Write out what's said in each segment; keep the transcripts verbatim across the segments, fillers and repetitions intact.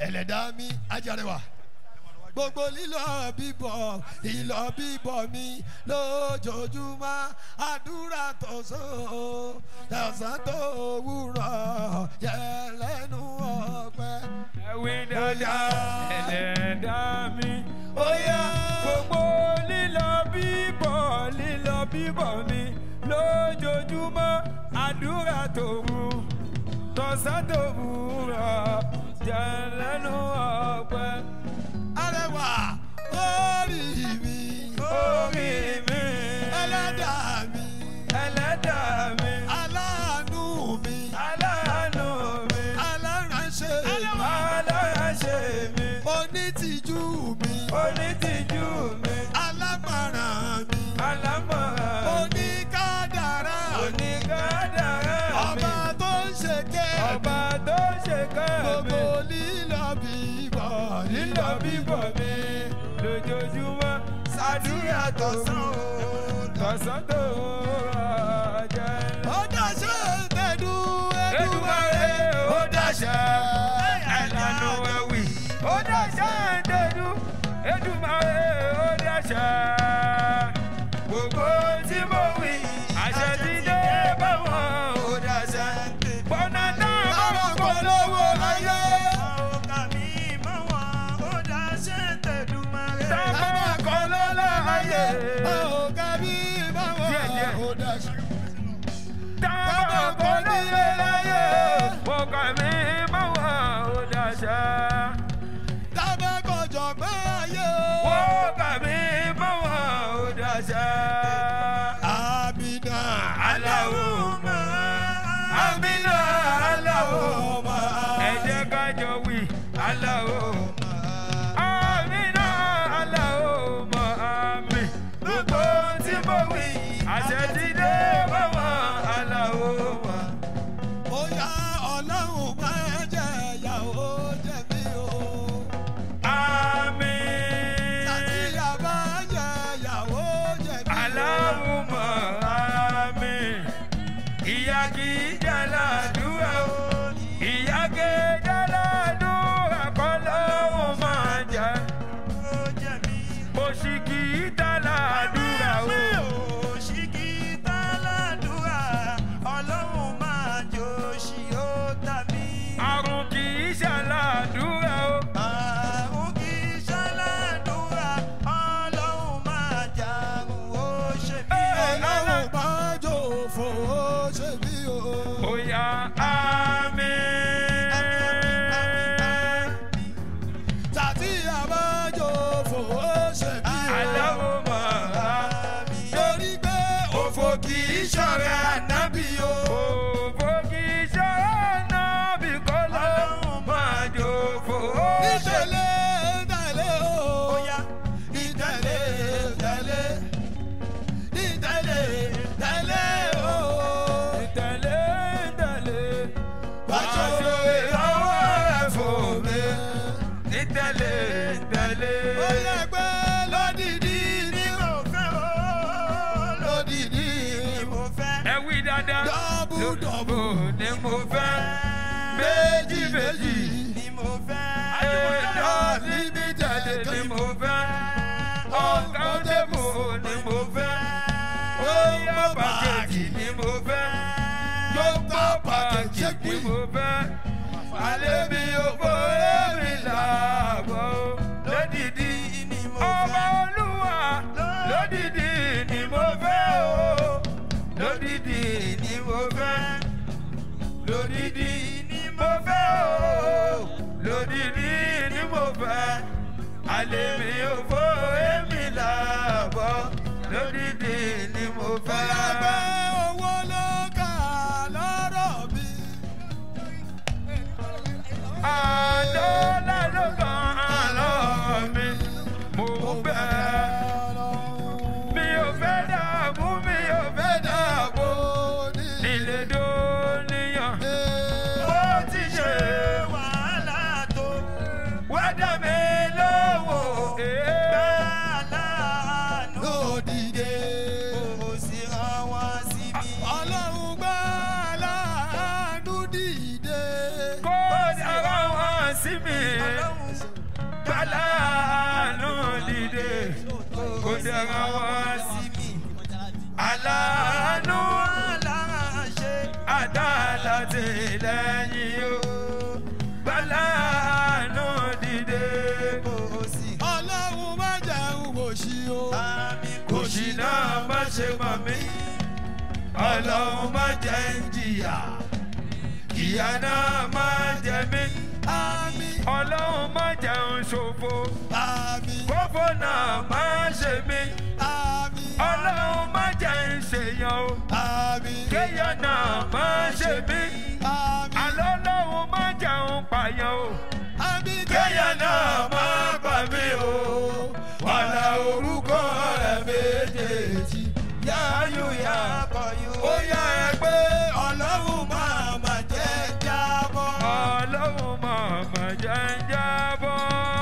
ẹlẹ́dàá mi Ajarewa gbogbo lílọ bíbọ̀ ìlọ bíbọ̀ mi lójoojúmọ́ àdúrà tọ̀sán tọ̀sán tó wúrọ̀ yẹ lẹ́nu ọpẹ́. ẹ̀wí dáadáa ẹlẹ́dàá mi ó yá gbogbo lílọ bíbọ̀ lílọ bíbọ̀ mi lójoojúmọ́ àdúrà tó wú tọ̀sán tó wúrọ̀ yẹ lẹ́nu ọpẹ́. Arẹwà orí mi orí mi ẹlẹ́dàá mi ẹlẹ́dàá mi aláàánú mi aláàánú mi aláránṣẹ́ mi aláránṣẹ́ mi onítìjú mi onítìjú mi alámọ̀ràn mi alámọ̀ràn mi oníkádàrá oníkádàrá mi ọba tó ń ṣe kẹ́ ọba tó ń ṣe kẹ́ mi gbogbo lílọ bíbọ̀ lílọ bíbọ̀ mi lójoojúmọ́ àdúrà tọ̀sán tọ̀sán tó jẹ́. ó dàṣẹ́ tẹ̀dú Èdùmàrè ó dàṣẹ́ ẹ̀dánù ẹ̀wì ó dàṣẹ́ tẹ̀dú Èdùmàrè ó dàṣẹ́ gbogbo tí mo wí àṣẹ ti dé báwọn ó dàṣẹ́ bọ́nà náà báwọn kò lówó ayé. Táwọn kò lọ́lá ayé. Táwọn kò nílé láyé. Wọ́n kà mí báwọn ò dàṣẹ́. Tábà kọjọ pé ayé. Wọ́n kà mí báwọn ò dàṣẹ́. Amina Allahumma. Amina Allahumma. Ẹ jẹ́ ká jọ wí Allahumma. Amina Allahumma àmín. Gbogbo tí mo wí àṣẹ ti dé báwọn Allahumma. Bóyá Ọlọ́run máa jẹ ìyàwó jẹ̀bi o. Àmín. Tàbí àbá jẹ ìyàwó jẹ̀bi o. Allahumma àmín. Ìyá kì í jà ládùúrà o. Ìyá kì í jà ládùúrà kọ́ lọ́wọ́ máa jẹ. Òṣì kì í jà ládùúrà o. Àrùn kì í ṣàlàdúrà o. Ọlọ́run máa jò fò ó ṣe bí o. Oya àmín. Tàbí àbá jò fò ó ṣe bí o. Allahumma àmín. Torí pé òfò kì í ṣọ̀rẹ́ ànábì o. Òfò kì í ṣọ̀rẹ́ ànábì kọ́ lọ́run máa jòfò ó ṣe. Ìtẹ̀lé tẹ̀lé o. Ìtẹ̀lé tẹ̀lé. Ìtẹ̀lé tẹ̀lé o. Ìtẹ̀lé tẹ̀lé. Wàá ṣe ìrànwọ́ rẹ̀ fò mí. Ìtẹ̀lé tẹ̀lé. ó yẹ pé lódìdí ni mo fẹ́ o. Lódìdí ni mo fẹ́. Ẹ wí dáadáa. Dọ́bù dọ́bù ni mo fẹ́. méjì méjì ni mo fẹ́. Ayọ̀dọ̀ limited ni mo fẹ́. Ọ̀gáńdébò ni mo fẹ́. Oyè pàkẹ́jì ni mo fẹ́. Yọ̀gbọ́ pàkẹ́jì ni mo fẹ́. Alẹ́ mi ò bóyá mi làbọ̀. Lódìdí ni mo fẹ́. Ọba Olúwa lódìdí ni mo fẹ́ o. Lódìdí ni mo fẹ́. Lódìdí ni mo fẹ́ o. Lódìdí ni mo fẹ́. Alẹ́ mi ò bóyá mi làbọ̀. Lódìdí ni mo fẹ́. Ọlọ́gbẹ́ owó ló kà lọ́rọ̀ mi. Àdọ́là ló kàn lọ́wọ́ mi. Mo bẹ̀ mi ò fẹ́ dààmú mi ò fẹ́ dààbò. Nílé dóníyàn bó ti ṣe wàhálà tó. Wá dá mi lówó. Gbàlánú dìde kò dára wá sí mi. Aláàánú aláṣẹ àdáláti lẹ́yìn o. Gbàlánú dìde kò sí. Ọlọ́run má jẹun kò sí o. Kò sí náà má ṣe mọ̀ mí. Ọlọ́run má jẹ́ ń jìyà. Ìyà náà má jẹ mí. Ọlọ́run má jẹun ṣòfò. Kófò náà má ṣe mí. Ọlọ́run má jẹun ṣèyàn o. Kéèyàn náà má ṣe mí. Àlọ́ Ọlọ́run má jẹun pààyàn o. Kéèyàn náà má pa mí o. Wàlà orúkọ rẹ̀ méjèèjì. Yáyú yá kọ̀yú. Ó yá ẹ pé Ọlọ́run máa má jẹ́ jábọ́. Ọlọ́run máa má jẹ́ jábọ́.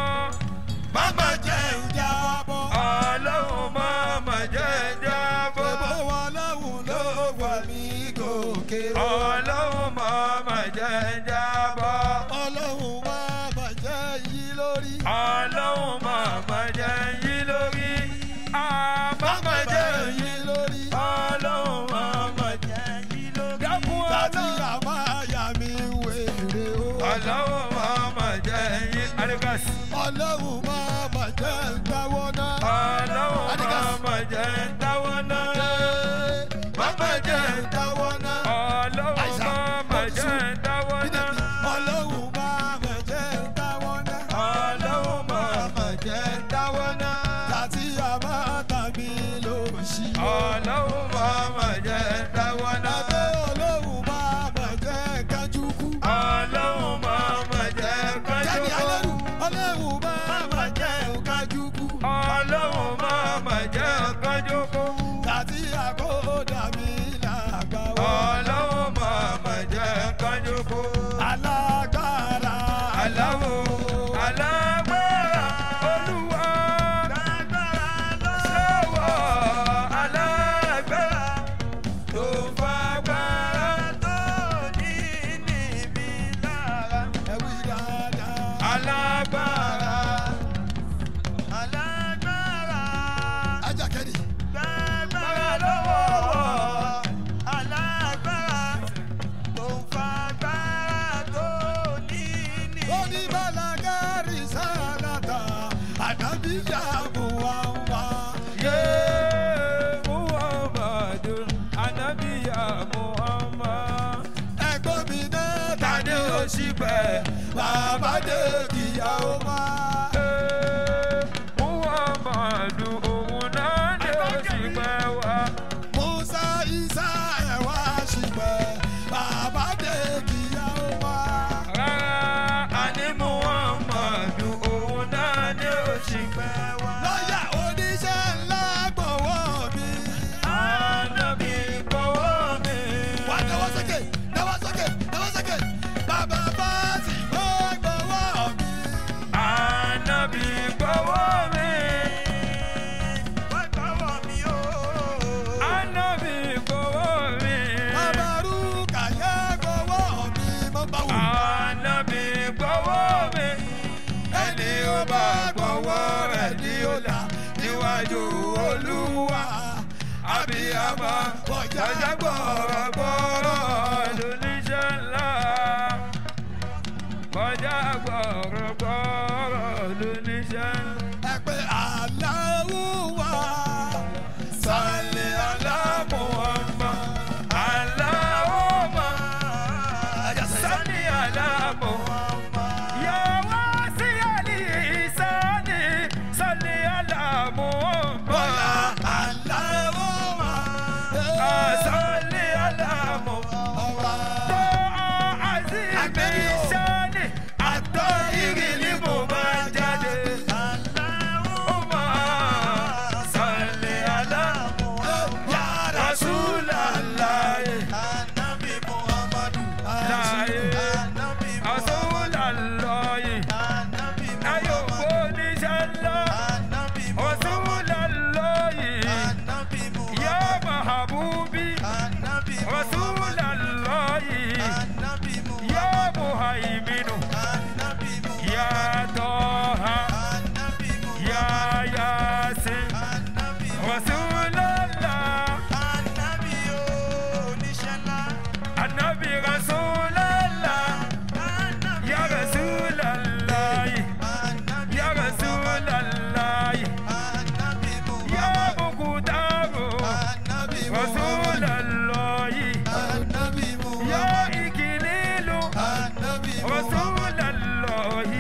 Máma jẹ́ jábọ́. Ọlọ́run máa má jẹ́ jábọ́. Gbogbo Ọlọ́run ló wà mí gòkè. Ọlọ́run máa má jẹ́ jábọ́. Ọlọ́run máa má jẹ́ yí lórí. Ọlọ́run máa má jẹ́ yí lórí. Máma jẹ́ yí lórí. Ọlọ́run máa má jẹ́ yí lórí. Dákun láti àmáyà mi wèrè o. Ọlọ́run máa má jẹ́ yí alikasi. Ọlọ́run máa má jẹ́ dáwọ́ náà. Ọlọ́run máa má jẹ́ dáwọ́ náà. Máma jẹ́ dáwọ́ náà. Ọlọ́run máa má jẹ́ dáwọ́ náà. Ọlọ́run máa má jẹ́ dáwọ́ náà. Ọlọ́run máa má jẹ́ dáwọ́ náà. Láti àmáta mi ló ṣí. Ọlọ́run máa má jẹ́ dáwọ́ náà. Ọlọ́run máa má jẹ́ kájú kú. Ọlọ́run máa má jẹ́ kájú kú. Ọlọ́run máa má jẹ́ kájú kú. Ọlọ́run máa má jẹ́ kájú kú. Láti àkódà mi làgbà wá. Ọlọ́run máa má jẹ́ kájú kú. Alágbára aláwo alágbára Olúwa. Lọ́wọ́ alágbára tó fagbára tó ní níbi lára. Ẹ wí dáadáa. Alágbára alágbára. Ajá kẹ́ni. Gbàgbára lọ́wọ́ alágbára tó fagbára tó ní níbi. Ó ní Bálagárì Sálátà àdábíyá Muhammá. Yé Muhammadu ànábíyá Muhammá. Ẹ̀gbọ́n mi náà tàdé òṣìpẹ̀ bàbá dé kìyà ó má. Muhammadu òun náà dé òṣìpẹ̀ wá. Musa Isa ẹ̀ wá ṣìpẹ̀ bàbá dé kìyà ó má. Rárá àní Muhammadu òun náà dé òṣìpẹ̀ wá. Lọ́yà oníṣẹ́ ńlá gbọ́wọ́ mi. Ànábì gbọ́wọ́ mi. Wà á dáwọ́ sókè, dáwọ́ sókè, dáwọ́ sókè. Bàbá bá sì gbọ́ gbọ́wọ́ mi. Ànábì gbọ́wọ́ mi. Wà á gbọ́wọ́ mi o. Ànábì gbọ́wọ́ mi. Bàbá Rúkàyà gbọ́wọ́ mi. Mo bá wù. Ànábì gbọ́wọ́ mi. Ẹni ó bá gbọ́wọ́ rẹ̀ ni ó là níwájú Olúwa. Abiyamọ kọjá gbọ̀rọ̀gbọ̀rọ̀ lóníṣẹ́ ńlá. Kọjá gbọ̀rọ̀gbọ̀rọ̀ lóníṣẹ́ ńlá. Ẹ pé Allahu wa salli ala Muhammad. Allahumma salli ala Muhammad. Ya wasi'al ihsani salli ala Muhammad. Allahumma salli ala Muhammad. Aziz Bishani Atahiri li Mubajade.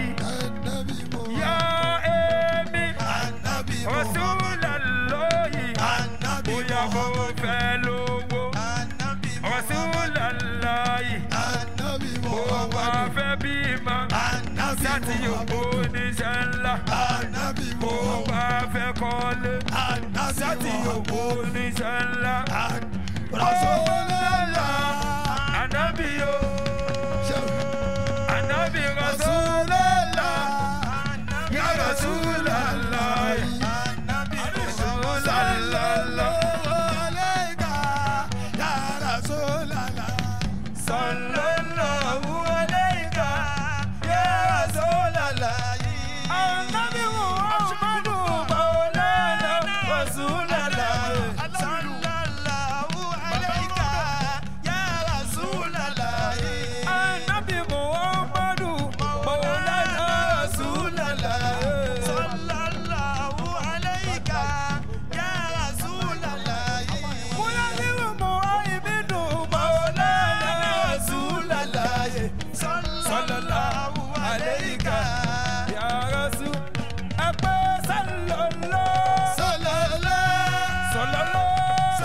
Ya èmi Rasulallahi. Bóyá mo fẹ́ lówó. Rasulallahi. Mo wá fẹ́ bímọ. Sátì ògbó níṣẹ́ ńlá. Mo wá fẹ́ kọ́lé. Sátì ògbó níṣẹ́ ńlá. Rasulallah. Ànábì o. Ànábì Rasulallah. Ya Rasulallah. Sallallahu alayka ya Rasulallah. Ànábì Muhammadu Maulana Rasulallah. Sallallahu alayka ya Rasulallah. Ànábì Muhammadu Maulana Rasulallah. Sallallahu alayka ya Rasulallah. Munaziru Muhammadu Maulana Rasulallah. Sallallahu alayka ya Rasul. Apa sallallahu sallallahu sallallahu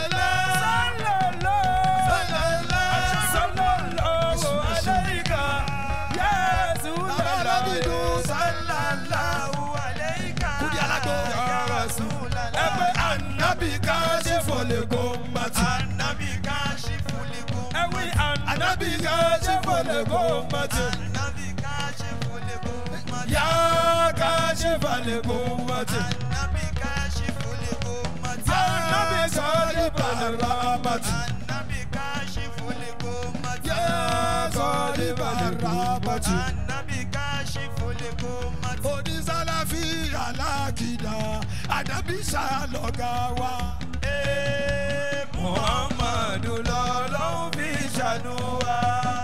sallallahu alayka ya Rasulallah. Sallallahu alayka ya Rasulallah. Apa Ànábì Kashiful Ummati. Ànábì Kashiful Ummati. Ewi Ànábì Kashiful Ummati. Ànábì Kashiful Ummati. Ya Kashiful Ummati. Ànábì Kashiful Ummati. Ànábì Sahibul Rahmati. Ànábì Kashiful Ummati. Ya Sahibul Rahmati. Ànábì Kashiful Ummati. Odi Salafi alakida. Ànábì Saloga wa. Eh, Muhammadu lọ́lọ́run fi ṣàánú wa.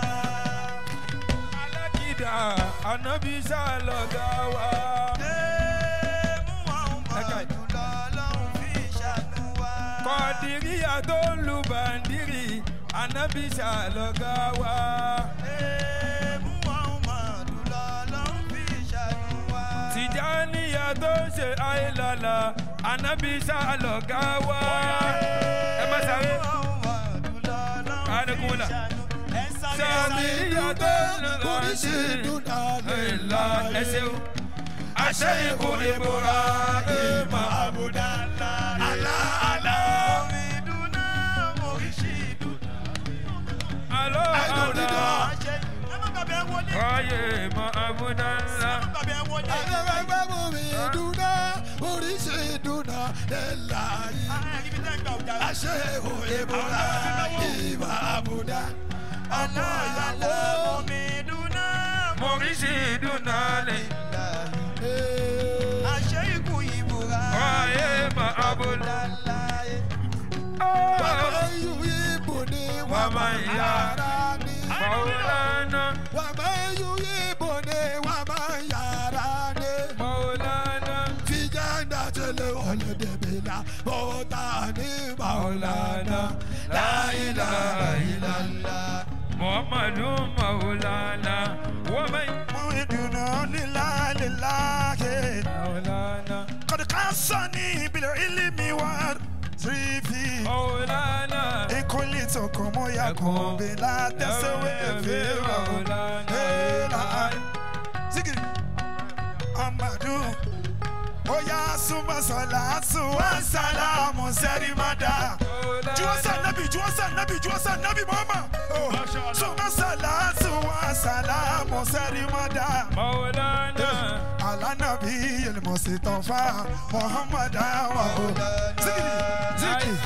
Alákìdá Ànábì Saloga wa. Eh, Muhammadu lọ́lọ́run fi ṣàánú wa. Kọ̀dìríyà tó ń lu bàndírì Ànábì Saloga wa. Eh, Muhammadu lọ́lọ́run fi ṣàánú wa. Tìjàníyà tó ń ṣe àìlàlà Ànábì Saloga wa. Ẹ má sáré. Adékúnlá. Sàmìyà tó ń lọ sí ìlà ẹsẹ̀ o. Àṣẹ ikú ìbúra ìmọ̀ àbúdá ńlá. Àlá àlá. Ìdúná mo rí sí ìdúná. Àlọ́ àlá. Ayé ìmọ̀ àbúdá ńlá. Àlọ́ mo rí ìdúná mo rí sí ìdúná ńlá yìí. Àṣẹ ikú ìbúra ìmọ̀ àbúdá. Ọmọ ìyàwó mi dúná mo rí sí ìdúná lè. Àṣẹ ikú ìbúra ìmọ̀ àbúdá ńlá yìí. Bàbá yìí ìbò ni wọ́n máa ń yára ní. Maulana. Bàbá yìí ìbò ni wọ́n máa ń yára ní. Maulana. Fìjàndà tẹ̀lé ọ̀lẹ́dẹ̀bẹ̀lá bọ́tà ní Maulana. La ilaha illallah. Muhammadu Maulana. Woman. Mu'iduna lillahi lillahi. Maulana. Qad qassani bil ilmi wa rifi. Maulana. Ikulli tokomo yakun bila tasawi fi Maulana. Zikiri. Amadu. Oya suma salatu wa salamu serimada. Juwasa nabi, juwasa nabi, juwasa nabi Muhammad. Suma salatu wa salamu serimada. Maulana. Ala nabi el Mustafa Muhammad wa. Zikiri, zikiri.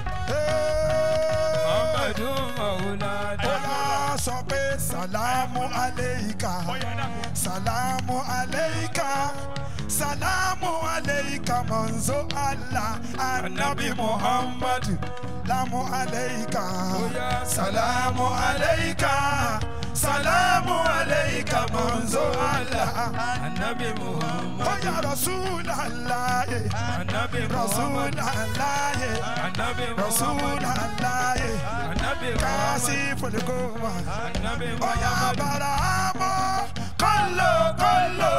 Muhammadu Maulana. Oya sọ pé salamu aleika, salamu aleika. Salamu alayka manzo Allah Annabi Muhammad. Salamu alayka. Salamu alayka. Salamu alayka manzo Allah Annabi Muhammad. Oh ya Rasulallah. Annabi Rasulallah. Annabi Rasulallah. Annabi Kashiful Ummati. Annabi. Oh ya Barama. kolo kolo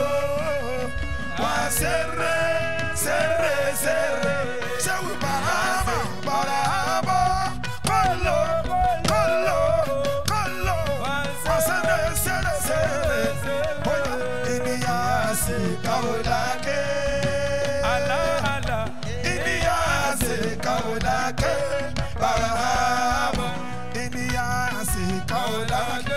wa serre serre serre Shehu Barhama Barhama kolo kolo kolo wa serre serre serre oya Inyasi kaulake Allah Allah Inyasi kaulake Barhama Inyasi kaulake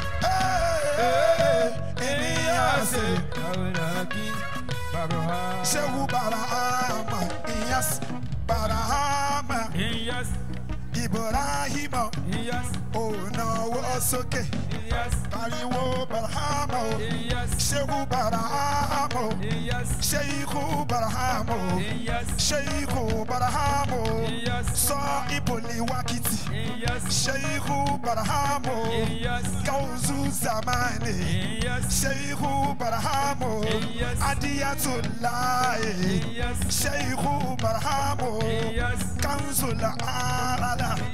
Inyasi kaulaki Barhama Shehu Barhama Inyas Barhama Inyas Ibrahima Inyas Ona wosoke Inyas Pariwo Barhama Inyas Shehu Barhama Inyas Sheikhu Barhama Inyas Sheikhu Barhama Inyas Sahibul Waqti Inyas Sheikhu Barhama Inyas Gauzu Zamani Inyas Sheikhu Barhama Yes. Adiyatullah Yes. Sheikhu Barhama Yes. Kanzul Arala